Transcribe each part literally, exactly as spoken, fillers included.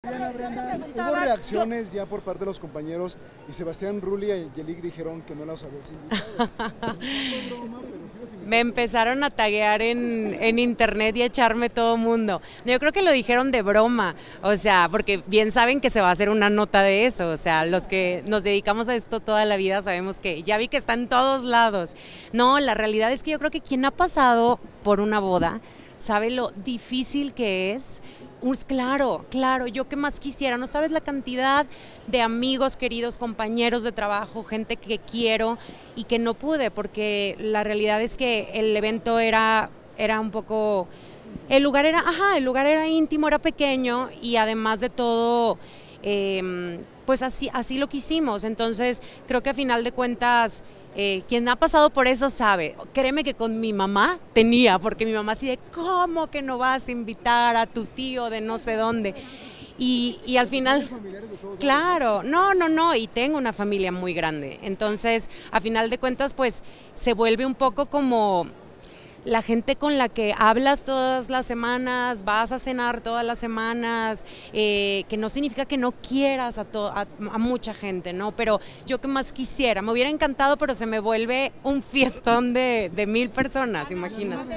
Diana, Brenda, hubo reacciones ya por parte de los compañeros y Sebastián Rulli y Yelick dijeron que no los habías invitado. Me empezaron a taguear en, en internet y a echarme todo mundo. Yo creo que lo dijeron de broma, o sea, porque bien saben que se va a hacer una nota de eso, o sea, los que nos dedicamos a esto toda la vida sabemos que ya vi que está en todos lados. No, la realidad es que yo creo que quien ha pasado por una boda sabe lo difícil que es. Pues claro, claro, yo qué más quisiera, no sabes la cantidad de amigos, queridos, compañeros de trabajo, gente que quiero y que no pude, porque la realidad es que el evento era, era un poco, el lugar era, ajá, el lugar era íntimo, era pequeño y además de todo, eh, pues así, así lo quisimos, entonces creo que a final de cuentas, Eh, quien ha pasado por eso sabe, créeme que con mi mamá tenía, porque mi mamá así de, ¿cómo que no vas a invitar a tu tío de no sé dónde? Y, y al final, claro, no, no, no, y tengo una familia muy grande, entonces a final de cuentas pues se vuelve un poco como la gente con la que hablas todas las semanas, vas a cenar todas las semanas, eh, que no significa que no quieras a, to a, a mucha gente, ¿no? Pero yo que más quisiera, me hubiera encantado, pero se me vuelve un fiestón de, de mil personas, imagínate.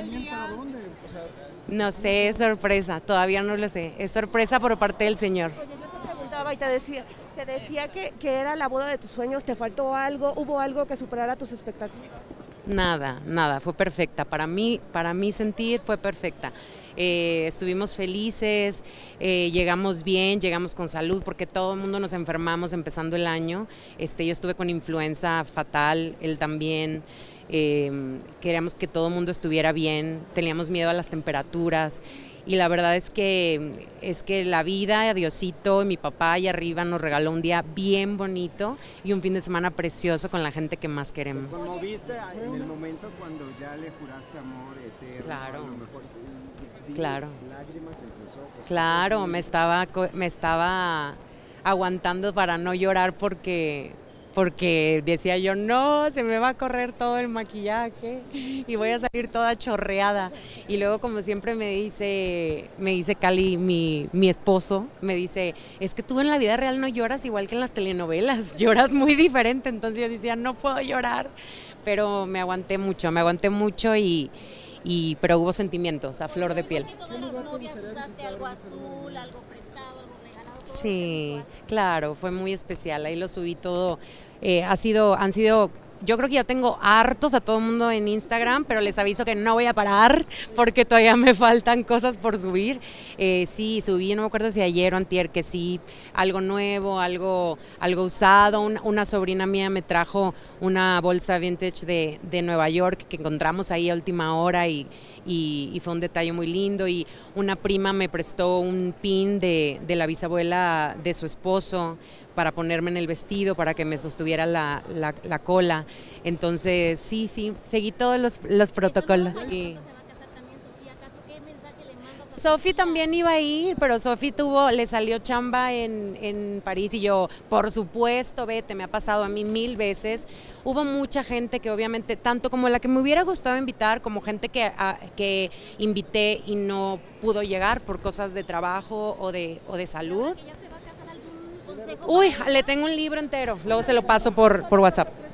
No sé, es sorpresa, todavía no lo sé, es sorpresa por parte del Señor. Oye, yo te preguntaba y te decía, te decía que, que era la boda de tus sueños, ¿te faltó algo? ¿Hubo algo que superara tus expectativas? Nada, nada, fue perfecta. Para mí, para mí sentir fue perfecta. Eh, estuvimos felices, eh, llegamos bien, llegamos con salud, porque todo el mundo nos enfermamos empezando el año. Este, yo estuve con influenza fatal, él también. Eh, queríamos que todo el mundo estuviera bien, teníamos miedo a las temperaturas. Y la verdad es que, es que la vida, Diosito y mi papá allá arriba nos regaló un día bien bonito y un fin de semana precioso con la gente que más queremos. ¿Te conmoviste en el momento cuando ya le juraste amor eterno? Claro, a lo mejor, vi claro. lágrimas en tus ojos. Claro, me estaba, me estaba aguantando para no llorar porque... porque decía yo, no, se me va a correr todo el maquillaje y voy a salir toda chorreada. Y luego, como siempre me dice, me dice Cali, mi, mi esposo, me dice, es que tú en la vida real no lloras igual que en las telenovelas, lloras muy diferente. Entonces yo decía, no puedo llorar, pero me aguanté mucho, me aguanté mucho y... y pero hubo sentimientos a flor de piel. ¿Todas las novias usaste algo azul, algo prestado, algo regalado? Sí, claro, fue muy especial, ahí lo subí todo, eh, ha sido, han sido, yo creo que ya tengo hartos a todo el mundo en Instagram, pero les aviso que no voy a parar porque todavía me faltan cosas por subir. Eh, sí, subí, no me acuerdo si ayer o antier, que sí, algo nuevo, algo, algo usado. Una, una sobrina mía me trajo una bolsa vintage de, de Nueva York que encontramos ahí a última hora y, y, y fue un detalle muy lindo. Y una prima me prestó un pin de, de la bisabuela de su esposo para ponerme en el vestido, para que me sostuviera la, la, la cola. Entonces, sí, sí, seguí todos los, los protocolos. Sí. Sofi también iba a ir, pero Sofi tuvo, le salió chamba en, en París y yo, por supuesto, vete, me ha pasado a mí mil veces. Hubo mucha gente que obviamente, tanto como la que me hubiera gustado invitar, como gente que, a, que invité y no pudo llegar por cosas de trabajo o de, o de salud. Uy, le tengo un libro entero, luego se lo paso por, por WhatsApp.